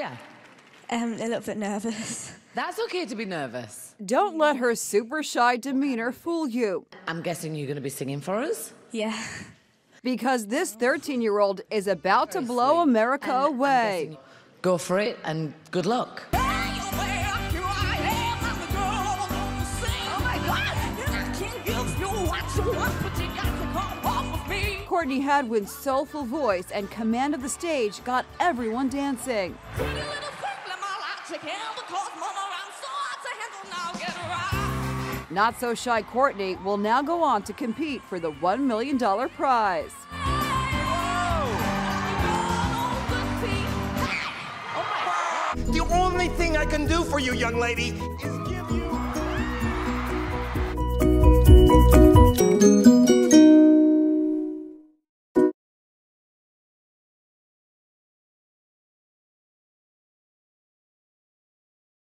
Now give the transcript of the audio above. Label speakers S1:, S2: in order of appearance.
S1: Yeah.
S2: A little bit nervous.
S1: That's okay to be nervous.
S3: Don't let her super shy demeanor fool you.
S1: I'm guessing you're going to be singing for us?
S2: Yeah.
S3: Because this 13-year-old is about to blow America away.
S1: Go for it and good luck.
S3: Courtney Hadwin's soulful voice and command of the stage got everyone dancing. Not so shy Courtney will now go on to compete for the $1 million prize.
S4: The only thing I can do for you, young lady, is give you...